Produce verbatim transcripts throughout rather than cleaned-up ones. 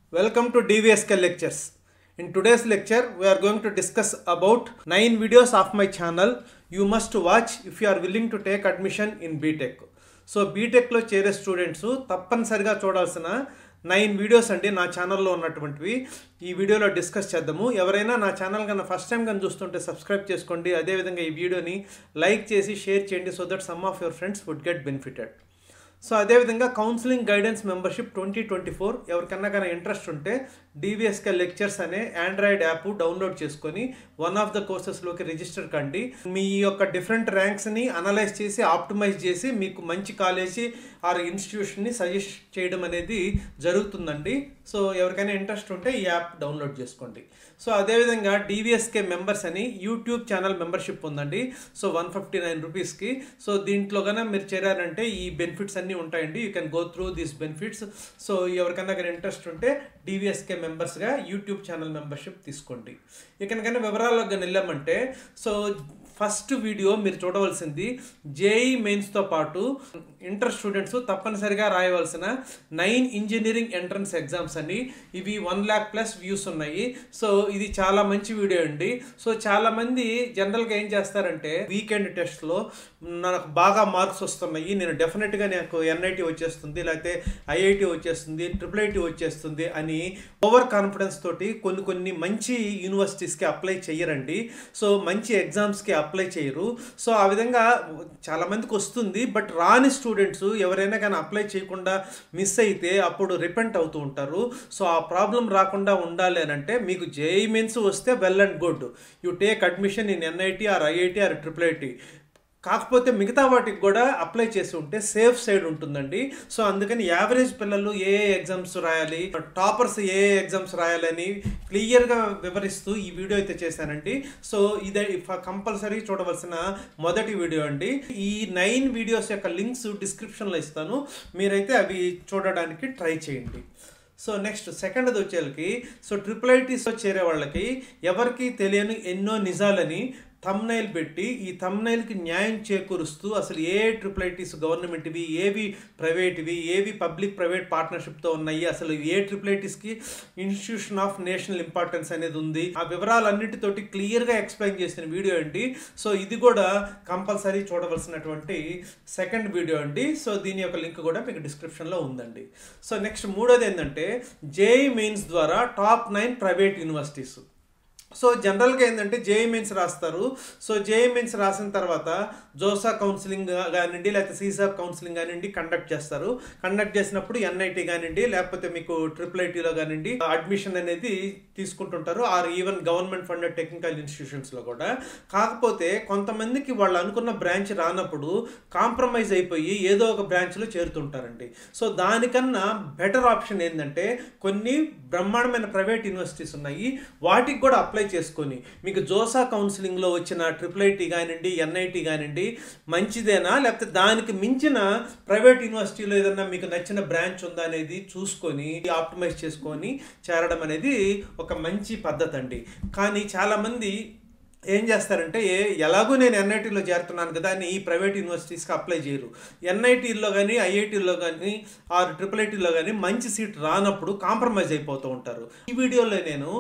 Welcome to D V S K Lectures. In today's lecture, we are going to discuss about nine videos of my channel you must watch if you are willing to take admission in B Tech. So బీటెక్లో చేరే students తప్పనిసరిగా చూడాల్సిన nine videos అండి నా ఛానల్లో ఉన్నటువంటివి ఈ వీడియోలో డిస్కస్ చేద్దాము. ఎవరైనా నా ఛానల్ కన్నా ఫస్ట్ టైం కానీ చూస్తుంటే సబ్స్క్రైబ్ చేసుకోండి. అదేవిధంగా ఈ వీడియోని లైక్ చేసి షేర్ చేయండి so that some of your friends would get benefited. So అదేవిధంగా counselling guidance membership twenty twenty four ఎవరికన్నా కానీ ఇంట్రెస్ట్ ఉంటే డివిఎస్కే లెక్చర్స్ అనే ఆండ్రాయిడ్ యాప్ డౌన్లోడ్ చేసుకొని వన్ ఆఫ్ ద కోర్సెస్లోకి రిజిస్టర్ కండి. మీ యొక్క డిఫరెంట్ ర్యాంక్స్ని అనలైజ్ చేసి ఆప్టిమైజ్ చేసి మీకు మంచి కాలేజీ ఆర్ ఇన్స్టిట్యూషన్ని సజెస్ట్ చేయడం అనేది జరుగుతుందండి. సో ఎవరికైనా ఇంట్రెస్ట్ ఉంటే ఈ యాప్ డౌన్లోడ్ చేసుకోండి. సో అదేవిధంగా డివిఎస్కే మెంబర్స్ అని యూట్యూబ్ ఛానల్ మెంబర్షిప్ ఉందండి. సో వన్ ఫిఫ్టీ నైన్ రూపీస్కి. సో దీంట్లో కన్నా మీరు చేరారంటే ఈ బెనిఫిట్స్ అన్నీ ఉంటాయండి. You can go through these benefits. So ఎవరికైనా కానీ ఇంట్రెస్ట్ ఉంటే డివిఎస్కే మెంబర్స్గా యూట్యూబ్ ఛానల్ మెంబర్షిప్ తీసుకోండి. ఇకనకైనా వివరాల్లోకి వెళ్ళామంటే సో ఫస్ట్ వీడియో మీరు చూడవలసింది జేఈ మెయిన్స్తో పాటు ఇంటర్ స్టూడెంట్స్ తప్పనిసరిగా రాయవలసిన నైన్ ఇంజనీరింగ్ ఎంట్రన్స్ ఎగ్జామ్స్ అని. ఇవి వన్ ల్యాక్ ప్లస్ వ్యూస్ ఉన్నాయి. సో ఇది చాలా మంచి వీడియో అండి. సో చాలామంది జనరల్గా ఏం చేస్తారంటే వీకెండ్ టెస్ట్లో నాకు బాగా మార్క్స్ వస్తున్నాయి, నేను డెఫినెట్గా నాకు ఎన్ఐటి వచ్చేస్తుంది, లేకపోతే ఐఐటి వచ్చేస్తుంది, ట్రిపుల్ ఐటీ వచ్చేస్తుంది అని ఓవర్ కాన్ఫిడెన్స్ తోటి కొన్ని కొన్ని మంచి యూనివర్సిటీస్కి అప్లై చెయ్యరండి. సో మంచి ఎగ్జామ్స్కి అప్లై చేయరు. సో ఆ విధంగా చాలామందికి వస్తుంది, బట్ రాని స్టూడెంట్స్ ఎవరైనా కానీ అప్లై చేయకుండా మిస్ అయితే అప్పుడు రిపెంట్ అవుతూ ఉంటారు. సో ఆ ప్రాబ్లం రాకుండా ఉండాలి అని అంటే మీకు జేఈ మెయిన్స్ వస్తే well and good, you take admission in NIT or IIT or triple IT. కాకపోతే మిగతా వాటికి కూడా అప్లై చేసి ఉంటే సేఫ్ సైడ్ ఉంటుందండి. సో అందుకని యావరేజ్ పిల్లలు ఏ ఏ ఎగ్జామ్స్ రాయాలి, టాపర్స్ ఏ ఏ ఎగ్జామ్స్ రాయాలని క్లియర్గా వివరిస్తూ ఈ వీడియో అయితే చేశానండి. సో ఇదే కంపల్సరీ చూడవలసిన మొదటి వీడియో అండి. ఈ నైన్ వీడియోస్ యొక్క లింక్స్ డిస్క్రిప్షన్లో ఇస్తాను, మీరైతే అవి చూడడానికి ట్రై చేయండి. సో నెక్స్ట్ సెకండ్ది వచ్చేళ్ళకి సో ట్రిపుల్ ఐటీస్లో చేరే వాళ్ళకి ఎవరికి తెలియని ఎన్నో నిజాలని థంబ్నైల్ పెట్టి ఈ థంబ్నైల్కి న్యాయం చేకూరుస్తూ అసలు ఏ ట్రిపుల్ ఐటీస్ గవర్నమెంట్వి, ఏవి ప్రైవేట్వి, ఏవి పబ్లిక్ ప్రైవేట్ పార్ట్నర్షిప్తో ఉన్నాయి, అసలు ఏ ట్రిపుల్ ఐటీస్కి ఇన్స్టిట్యూషన్ ఆఫ్ నేషనల్ ఇంపార్టెన్స్ అనేది ఉంది, ఆ వివరాలన్నిటితోటి క్లియర్గా ఎక్స్ప్లెయిన్ చేసిన వీడియో అండి. సో ఇది కూడా కంపల్సరీ చూడవలసినటువంటి సెకండ్ వీడియో అండి. సో దీని యొక్క లింక్ కూడా మీకు డిస్క్రిప్షన్లో ఉందండి. సో నెక్స్ట్ మూడోది ఏంటంటే జేఈ మెయిన్స్ ద్వారా top nine private universities. So జనరల్గా ఏంటంటే జేఈ మెయిన్స్ రాస్తారు. సో జేఈ మెయిన్స్ రాసిన తర్వాత జోసా కౌన్సిలింగ్ కానివ్వండి, లేకపోతే సీసాప్ కౌన్సిలింగ్ కానివ్వండి కండక్ట్ చేస్తారు. కండక్ట్ చేసినప్పుడు ఎన్ఐటి కానివ్వండి, లేకపోతే మీకు ట్రిపుల్ ఐటీలో కానివ్వండి అడ్మిషన్ అనేది తీసుకుంటుంటారు, or even government funded technical ఇన్స్టిట్యూషన్స్లో కూడా. కాకపోతే కొంతమందికి వాళ్ళు అనుకున్న బ్రాంచ్ రానప్పుడు కాంప్రమైజ్ అయిపోయి ఏదో ఒక బ్రాంచ్లో చేరుతుంటారండి. సో దానికన్నా బెటర్ ఆప్షన్ ఏంటంటే కొన్ని బ్రహ్మాండమైన ప్రైవేట్ యూనివర్సిటీస్ ఉన్నాయి, వాటికి కూడా అప్లై చేసుకొని మీకు జోసా కౌన్సిలింగ్లో వచ్చిన ట్రిపుల్ ఐటీ కానివ్వండి, ఎన్ఐటి కానివ్వండి మంచిదేనా, లేకపోతే దానికి మించిన ప్రైవేట్ యూనివర్సిటీలో ఏదన్నా మీకు నచ్చిన బ్రాంచ్ ఉందా అనేది చూసుకొని ఆప్టిమైజ్ చేసుకొని చేరడం అనేది ఒక మంచి పద్ధతి అండి. కానీ చాలామంది ఏం చేస్తారంటే ఏ ఎలాగో నేను ఎన్ఐటీలో చేరుతున్నాను కదా అని ఈ ప్రైవేట్ యూనివర్సిటీస్కి అప్లై చేయరు. ఎన్ఐటీల్లో కానీ ఐఐటీలో కానీ ఆర్ ట్రిపుల్ ఐటీలో కానీ మంచి సీట్ రానప్పుడు కాంప్రమైజ్ అయిపోతూ ఉంటారు. ఈ వీడియోలో నేను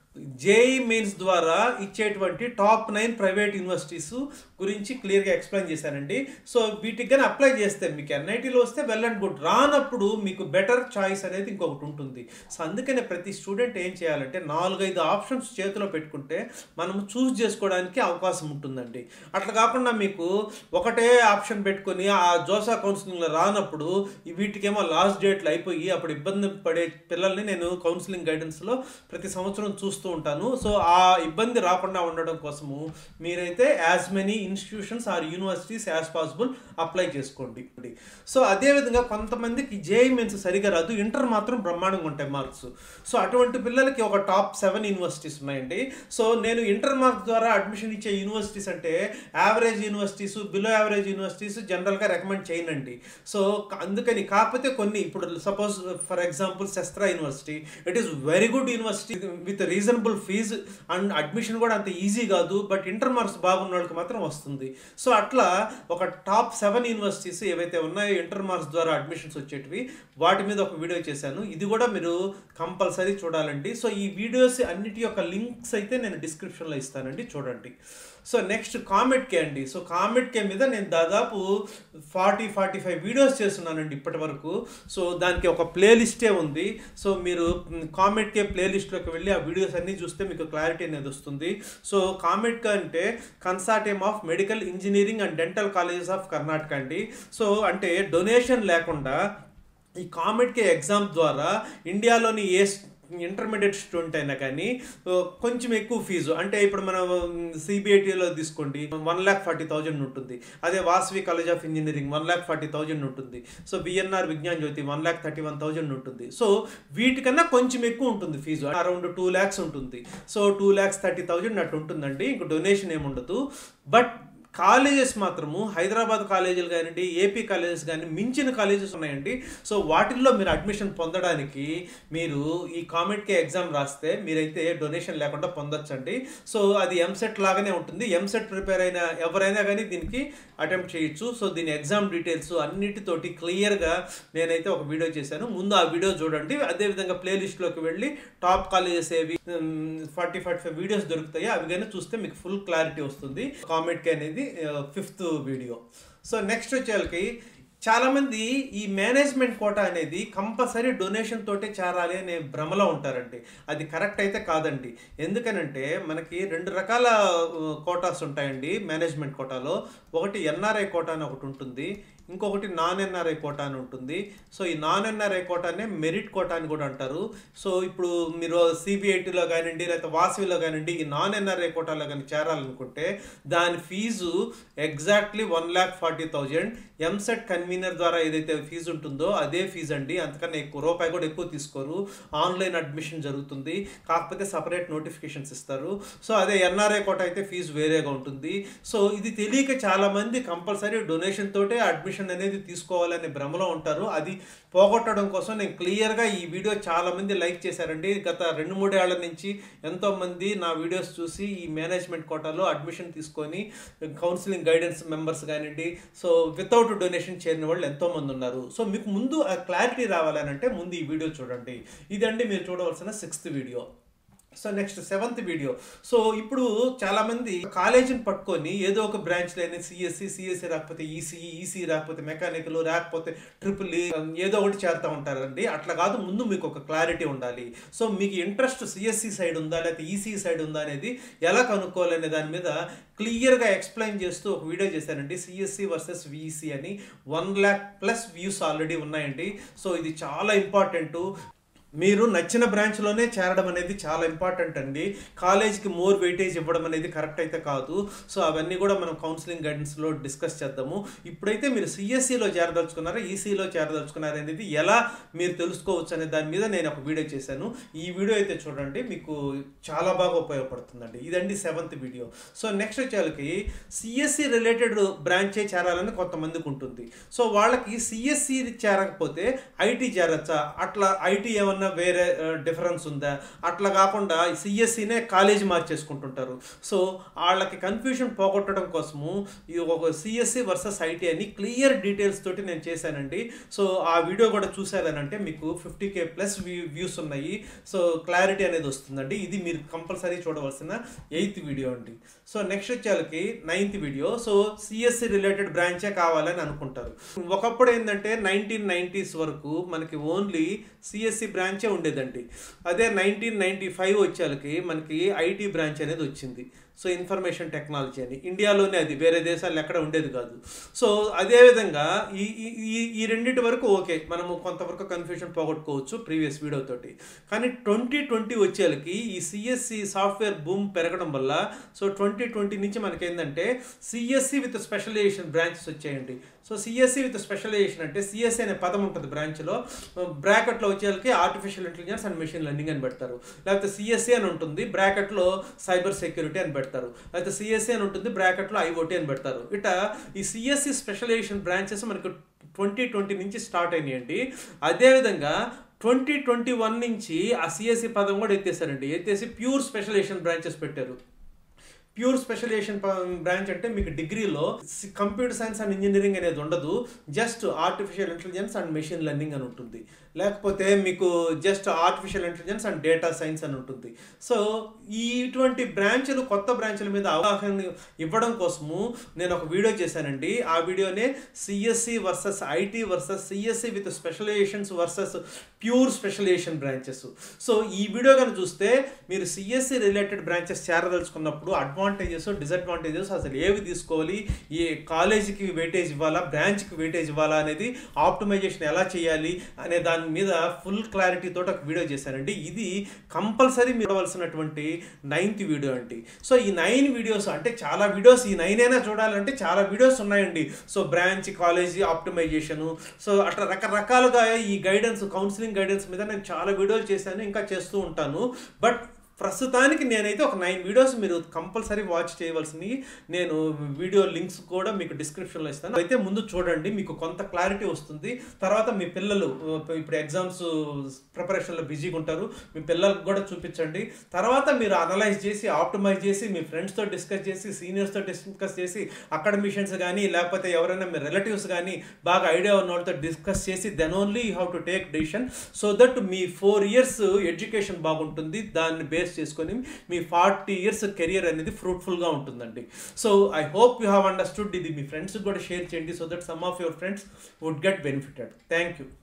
జేఈ మెయిన్స్ ద్వారా ఇచ్చేటువంటి టాప్ నైన్ ప్రైవేట్ యూనివర్సిటీస్ గురించి క్లియర్గా ఎక్స్ప్లెయిన్ చేశానండి. సో వీటికి కానీ అప్లై చేస్తే మీకు ఎన్ఐటీలో వస్తే వెల్ అండ్ గుడ్, రానప్పుడు మీకు బెటర్ చాయిస్ అనేది ఇంకొకటి ఉంటుంది. సో అందుకనే ప్రతి స్టూడెంట్ ఏం చేయాలంటే నాలుగైదు ఆప్షన్స్ చేతిలో పెట్టుకుంటే మనం చూస్ చేసుకోవడానికి అవకాశం ఉంటుందండి. అట్లా కాకుండా మీకు ఒకటే ఆప్షన్ పెట్టుకొని ఆ జోసా కౌన్సిలింగ్లో రానప్పుడు వీటికేమో లాస్ట్ డేట్లు అయిపోయి అప్పుడు ఇబ్బంది పడే పిల్లల్ని నేను కౌన్సిలింగ్ గైడెన్స్లో ప్రతి సంవత్సరం చూస్తూ ఉంటాను. సో ఆ ఇబ్బంది రాకుండా ఉండడం కోసము మీరైతే as many institutions or universities as possible apply చేసుకోండి. సో అదేవిధంగా కొంతమందికి జేఈ మెయిన్స్ సరిగా రాదు, ఇంటర్ మాత్రం బ్రహ్మాండంగా ఉంటాయి మార్క్స్. సో అటువంటి పిల్లలకి ఒక టాప్ సెవెన్ యూనివర్సిటీస్ ఉన్నాయండి. సో నేను ఇంటర్ మార్క్స్ ద్వారా అడ్మిషన్ ఇచ్చే యూనివర్సిటీస్ అంటే average universities, below average universities జనరల్గా రికమెండ్ చేయనండి. సో అందుకని కాకపోతే కొన్ని ఇప్పుడు suppose for example Sastra university, it is very good university with reasonable fee and admission కూడా అంత ఈజీ కాదు, బట్ ఇంటర్ మార్క్స్ బాగున్న వాళ్ళకి మాత్రం వస్తుంది. వస్తుంది. సో అట్లా ఒక టాప్ సెవెన్ యూనివర్సిటీస్ ఏవైతే ఉన్నాయో ఇంటర్ మార్క్స్ ద్వారా అడ్మిషన్స్ వచ్చేటివి వాటి మీద ఒక వీడియో చేశాను. ఇది కూడా మీరు కంపల్సరీ చూడాలండి. సో ఈ వీడియోస్ అన్నిటి యొక్క లింక్స్ అయితే నేను డిస్క్రిప్షన్లో ఇస్తానండి, చూడండి. సో నెక్స్ట్ కామెట్ కే అండి. సో కామెట్ కే మీద నేను దాదాపు ఫార్టీ ఫార్టీ ఫైవ్ వీడియోస్ చేస్తున్నానండి ఇప్పటి వరకు. సో దానికి ఒక ప్లేలిస్టే ఉంది. సో మీరు కామెట్ కే ప్లేలిస్ట్లోకి వెళ్ళి ఆ వీడియోస్ అన్నీ చూస్తే మీకు క్లారిటీ అనేది వస్తుంది. సో కామెట్ కే అంటే consortium of medical engineering and dental colleges of Karnataka అండి. సో అంటే డొనేషన్ లేకుండా ఈ కామెట్ కే ఎగ్జామ్ ద్వారా ఇండియాలోని ఏ ఇంటర్మీడియట్ స్టూడెంట్ అయినా కానీ కొంచెం ఎక్కువ ఫీజు, అంటే ఇప్పుడు మనం సిబిఐటీలో తీసుకోండి వన్ ల్యాక్ ఫార్టీ థౌజండ్ ఉంటుంది. అదే Vasavi college of engineering one lakh forty thousand ఉంటుంది. So BNR Vignan Jyothi one lakh thirty one thousand ఉంటుంది. సో వీటికన్నా కొంచెం ఎక్కువ ఉంటుంది ఫీజు, అరౌండ్ టూ ల్యాక్స్ ఉంటుంది. So two lakhs thirty thousand అట్టు ఉంటుందండి. ఇంక డొనేషన్ ఏముండదు. బట్ కాలేజెస్ మాత్రము హైదరాబాద్ కాలేజీలు కానివ్వండి, ఏపీ కాలేజెస్ కానీ మించిన కాలేజెస్ ఉన్నాయండి. సో వాటిల్లో మీరు అడ్మిషన్ పొందడానికి మీరు ఈ కామెట్ కే ఎగ్జామ్ రాస్తే మీరైతే డొనేషన్ లేకుండా పొందొచ్చండి. సో అది ఎంసెట్ లాగానే ఉంటుంది. ఎంసెట్ ప్రిపేర్ అయిన ఎవరైనా కానీ దీనికి అటెంప్ట్ చేయొచ్చు. సో దీని ఎగ్జామ్ డీటెయిల్స్ అన్నిటితోటి క్లియర్గా నేనైతే ఒక వీడియో చేశాను. ముందు ఆ వీడియో చూడండి. అదేవిధంగా ప్లేలిస్ట్లోకి వెళ్ళి టాప్ కాలేజెస్ ఏవి ఫార్టీ ఫార్టీ ఫైవ్ వీడియోస్ దొరుకుతాయి, అవి కానీ చూస్తే మీకు ఫుల్ క్లారిటీ వస్తుంది. కామెట్ కే అనేది ఫిఫ్త్ వీడియో. సో నెక్స్ట్ వచ్చేకి చాలామంది ఈ మేనేజ్మెంట్ కోటా అనేది కంపల్సరీ డొనేషన్ తోటే చేరాలి అనే భ్రమలో ఉంటారండి. అది కరెక్ట్ అయితే కాదండి. ఎందుకనంటే మనకి రెండు రకాల కోటాస్ ఉంటాయండి మేనేజ్మెంట్ కోటాలో. ఒకటి ఎన్ఆర్ఐ కోటా అని ఒకటి ఉంటుంది, ఇంకొకటి నాన్ ఎన్ఆర్ఐ కోటా అని ఉంటుంది. సో ఈ నాన్ ఎన్ఆర్ఐ కోటానే మెరిట్ కోటా అని కూడా అంటారు. సో ఇప్పుడు మీరు సిబిఐటీలో కానివ్వండి లేకపోతే వాసవిలో కానివ్వండి ఈ నాన్ ఎన్ఆర్ఐ కోటాలో కానీ చేరాలనుకుంటే దాని fee exactly one lakh forty thousand EAMCET convener ద్వారా ఏదైతే ఫీజు ఉంటుందో అదే ఫీజు అండి. అంతకన్నా ఎక్కువ రూపాయి కూడా ఎక్కువ తీసుకోరు. ఆన్లైన్ అడ్మిషన్ జరుగుతుంది, కాకపోతే సపరేట్ నోటిఫికేషన్స్ ఇస్తారు. సో అదే ఎన్ఆర్ఐ కోటా అయితే ఫీజు వేరేగా ఉంటుంది. సో ఇది తెలియక చాలామంది కంపల్సరీ డొనేషన్ తోటే అడ్మిషన్ అనేది తీసుకోవాలనే భ్రమలో ఉంటారు. అది పోగొట్టడం కోసం నేను క్లియర్గా ఈ వీడియో చాలామంది లైక్ చేశారండి. గత రెండు మూడేళ్ల నుంచి ఎంతోమంది నా వీడియోస్ చూసి ఈ మేనేజ్మెంట్ కోటాలో అడ్మిషన్ తీసుకొని కౌన్సిలింగ్ గైడెన్స్ మెంబర్స్ కానివ్వండి, సో వితౌట్ డొనేషన్ చేరిన వాళ్ళు ఎంతోమంది ఉన్నారు. సో మీకు ముందు ఆ క్లారిటీ రావాలని అంటే ముందు ఈ వీడియో చూడండి. ఇదండి మీరు చూడవలసిన sixth video. So next seventh video. So ఇప్పుడు చాలామంది కాలేజీని పట్టుకొని ఏదో ఒక బ్రాంచ్ లేని సిఎస్సి, సిఎస్సి రాకపోతే ఈసీఈ, ఈసీ రాకపోతే మెకానికల్, రాకపోతే ట్రిపుల్ ఈ ఏదో ఒకటి చేరుతూ ఉంటారండి. అట్లా కాదు, ముందు మీకు ఒక క్లారిటీ ఉండాలి. సో మీకు ఇంట్రెస్ట్ సిఎస్సి సైడ్ ఉందా లేకపోతే ఈసీ సైడ్ ఉందా అనేది ఎలా కనుక్కోవాలనే దాని మీద క్లియర్గా ఎక్స్ప్లెయిన్ చేస్తూ ఒక వీడియో చేశానండి. సిఎస్సి వర్సెస్ విఈసీ అని one lakh plus views already ఉన్నాయండి. సో ఇది చాలా ఇంపార్టెంట్. మీరు నచ్చిన బ్రాంచ్లోనే చేరడం అనేది చాలా ఇంపార్టెంట్ అండి. కాలేజ్కి మోర్ వెయిటేజ్ ఇవ్వడం అనేది కరెక్ట్ అయితే కాదు. సో అవన్నీ కూడా మనం కౌన్సిలింగ్ గైడెన్స్లో డిస్కస్ చేద్దాము. ఇప్పుడైతే మీరు సిఎస్సిలో చేరదలుచుకున్నారా, ఈసీలో చేరదలుచుకున్నారా అనేది ఎలా మీరు తెలుసుకోవచ్చు అనే దాని మీద నేను ఒక వీడియో చేశాను. ఈ వీడియో అయితే చూడండి, మీకు చాలా బాగా ఉపయోగపడుతుందండి. ఇదండి సెవెంత్ వీడియో. సో నెక్స్ట్ వచ్చేకి సిఎస్సి రిలేటెడ్ బ్రాంచే చేరాలని కొంతమందికి ఉంటుంది. సో వాళ్ళకి సిఎస్సి చేరకపోతే ఐటీ చేరచ్చా, అట్లా ఐటీ ఏమన్నా వేరే డిఫరెన్స్ ఉందా, అట్లా కాకుండా సిఎస్సినే కాలేజీ మార్చేసుకుంటుంటారు. సో వాళ్ళకి కన్ఫ్యూషన్ పోగొట్టడం కోసము ఈ ఒక సిఎస్సి వర్సెస్ ఐటీ అని క్లియర్ డీటెయిల్స్ తోటి నేను చేశానండి. సో ఆ వీడియో కూడా చూసారనంటే మీకు ఫిఫ్టీ కే ప్లస్ వ్యూస్ ఉన్నాయి. సో క్లారిటీ అనేది వస్తుందండి. ఇది మీరు కంపల్సరీ చూడవలసిన ఎయిత్ వీడియో అండి. సో నెక్స్ట్ వచ్చేకి ninth video. So CSE related బ్రాంచే కావాలని అనుకుంటారు. ఒకప్పుడు ఏంటంటే నైన్టీన్ నైన్టీస్ వరకు మనకి ఓన్లీ సిఎస్సి బ్రాంచే ఉండేదండి. అదే నైన్టీన్ నైన్టీ ఫైవ్ వచ్చేకి మనకి ఐటీ బ్రాంచ్ అనేది వచ్చింది. సో ఇన్ఫర్మేషన్ టెక్నాలజీ అని ఇండియాలోనే, అది వేరే దేశాల్లో ఎక్కడ ఉండేది కాదు. సో అదేవిధంగా ఈ ఈ ఈ రెండింటి వరకు ఓకే, మనము కొంతవరకు కన్ఫ్యూషన్ పోగొట్టుకోవచ్చు ప్రీవియస్ వీడియోతోటి. కానీ ట్వంటీ ట్వంటీ వచ్చేకి ఈ సిఎస్సి సాఫ్ట్వేర్ బూమ్ పెరగడం వల్ల సో ట్వంటీ ట్వంటీ నుంచి మనకి ఏంటంటే సిఎస్సి విత్ స్పెషలైజేషన్ బ్రాంచెస్ వచ్చాయండి. సో సిఎస్సి విత్ స్పెషలైజేషన్ అంటే సిఎస్సి అనే పదం ఉంటుంది బ్రాంచ్లో, బ్రాకెట్లో వచ్చేకి artificial intelligence and machine learning అని పెడతారు. లేకపోతే సిఎస్సి అని ఉంటుంది, బ్రాకెట్లో సైబర్ సెక్యూరిటీ అని పెడతారు. అయితే సిఎస్సి అని ఉంటుంది, బ్రాకెట్లో ఐఓటీ అని పెడతారు. ఇట ఈ సిఎస్సి స్పెషలైజేషన్ బ్రాంచెస్ మనకు ట్వంటీ ట్వంటీ నుంచి స్టార్ట్ అయినాయండి. అదేవిధంగా ట్వంటీ ట్వంటీ వన్ నుంచి ఆ సిఎస్సి పదం కూడా ఎత్తేసారండి. ఎత్తేసి ప్యూర్ స్పెషలైజేషన్ బ్రాంచెస్ పెట్టారు. ప్యూర్ స్పెషలైజేషన్ బ్రాంచ్ అంటే మీకు డిగ్రీలో కంప్యూటర్ సైన్స్ అండ్ ఇంజనీరింగ్ అనేది ఉండదు, just artificial intelligence and machine learning అని ఉంటుంది, లేకపోతే మీకు just artificial intelligence and data science అని ఉంటుంది. సో ఈ ఇటువంటి బ్రాంచ్లు కొత్త బ్రాంచ్ల మీద అవగాహన ఇవ్వడం కోసము నేను ఒక వీడియో చేశానండి. ఆ వీడియోనే CSE versus IT versus CSE with specializations versus pure specialization branches. So ఈ వీడియో కనుక చూస్తే మీరు సిఎస్సి రిలేటెడ్ బ్రాంచెస్ చేరదలుచుకున్నప్పుడు అడ్వాంటేజెస్ డిసడ్వాంటేజెస్ అసలు ఏవి తీసుకోవాలి, ఏ కాలేజీకి వెయిటేజ్ ఇవ్వాలా, బ్రాంచ్కి వెయిటేజ్ ఇవ్వాలా అనేది, ఆప్టిమైజేషన్ ఎలా చేయాలి అనే దాని మీద ఫుల్ క్లారిటీ తోటి ఒక వీడియో చేశానండి. ఇది కంపల్సరీ మీరు చూడవలసినటువంటి నైన్త్ వీడియో అండి. సో ఈ నైన్ వీడియోస్ అంటే చాలా వీడియోస్, ఈ నైన్ అయినా చూడాలంటే చాలా వీడియోస్ ఉన్నాయండి. So branch, college, optimisation, so అట్లా రకరకాలుగా ఈ గైడెన్స్, కౌన్సిలింగ్ గైడెన్స్ మీద నేను చాలా వీడియోలు చేశాను, ఇంకా చేస్తూ ఉంటాను. బట్ ప్రస్తుతానికి నేనైతే ఒక నైన్ వీడియోస్ మీరు కంపల్సరీ వాచ్ చేయవలసినవి నేను వీడియో లింక్స్ కూడా మీకు డిస్క్రిప్షన్లో ఇస్తాను. అయితే ముందు చూడండి, మీకు కొంత క్లారిటీ వస్తుంది. తర్వాత మీ పిల్లలు ఇప్పుడు ఎగ్జామ్స్ ప్రిపరేషన్లో బిజీగా ఉంటారు, మీ పిల్లలకు కూడా చూపించండి. తర్వాత మీరు అనలైజ్ చేసి, ఆప్టిమైజ్ చేసి, మీ ఫ్రెండ్స్తో డిస్కస్ చేసి, సీనియర్స్తో డిస్కస్ చేసి, అకాడమిషియన్స్ కానీ లేకపోతే ఎవరైనా మీ రిలేటివ్స్ కానీ బాగా ఐడియా ఉన్న వాళ్ళతో డిస్కస్ చేసి then only you have to take decision. So that మీ ఫోర్ ఇయర్స్ ఎడ్యుకేషన్ బాగుంటుంది. దాన్ని బేస్ చేసుకొని మీ ఫార్టీ ఇయర్స్ కెరియర్ అనేది ఫ్రూట్ఫుల్గా ఉంటుందండి. So I hope you have understood. ఇది మీ ఫ్రెండ్స్కి కూడా షేర్ చేయండి, so that some of your friends would get benefited. Thank you.